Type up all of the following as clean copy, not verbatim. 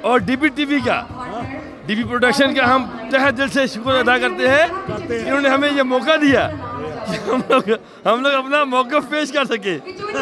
और DP TV का, DP production का हम तहे दिल से शुक्र अदा करते हैं कि इन्होंने हमें ये मौका दिया कि हम लोग अपना मौका पेश कर सके।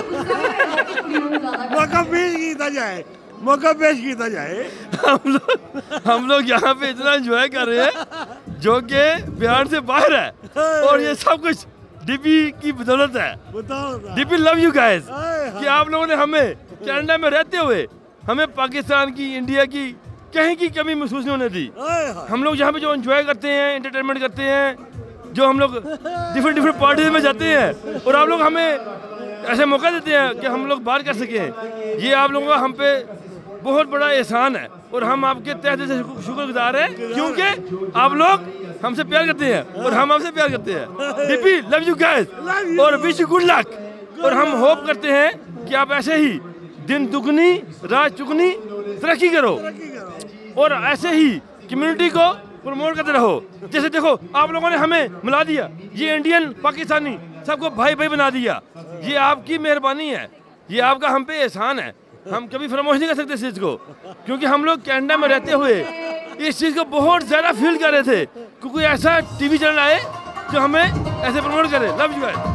मौका पेश किया जाए, मौका पेश किया जाए। हम लोग यहाँ पे इतना एंजॉय कर रहे हैं जो कि बिहार से बाहर है, और ये सब कुछ डीपी की बदौलत है। डीपी लव यू गाइस कि आप लोगों ने हमें कनाडा में रहते हुए हमें पाकिस्तान की, इंडिया की कहीं की कमी महसूस नहीं होने दी। हम लोग यहाँ पे जो एंजॉय करते हैं, एंटरटेनमेंट करते हैं, जो हम लोग डिफरेंट पार्टीज में जाते हैं, और आप लोग हमें ऐसे मौका देते हैं कि हम लोग बात कर सकें, ये आप लोगों का हम पे बहुत बड़ा एहसान है। और हम आपके तहे दिल से शुक्रगुजार हैं क्योंकि आप लोग हमसे प्यार करते हैं और हम आपसे प्यार करते हैं। डीपी लव यू गाइस और विश यू गुड लक। और हम होप करते हैं कि आप ऐसे ही दिन दुगनी रात चुगनी तरक्की करो और ऐसे ही कम्युनिटी को प्रमोट करते रहो। जैसे देखो आप लोगों ने हमें मिला दिया, ये इंडियन पाकिस्तानी सबको भाई भाई बना दिया। ये आपकी मेहरबानी है, ये आपका हम पे एहसान है। हम कभी फरामोश नहीं कर सकते इस चीज़ को, क्योंकि हम लोग कनाडा में रहते हुए इस चीज़ को बहुत ज़्यादा फील कर रहे थे, क्योंकि ऐसा टीवी चैनल आए जो हमें ऐसे प्रमोट करे। Love you guys.